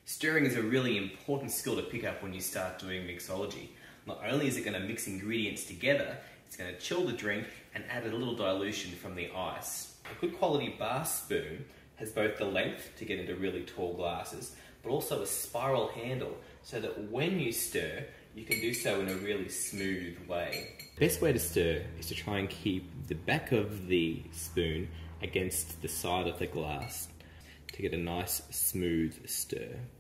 Stirring is a really important skill to pick up when you start doing mixology. Not only is it going to mix ingredients together, it's going to chill the drink and add a little dilution from the ice. A good quality bar spoon has both the length to get into really tall glasses, but also a spiral handle so that when you stir, you can do so in a really smooth way. The best way to stir is to try and keep the back of the spoon against the side of the glass to get a nice smooth stir.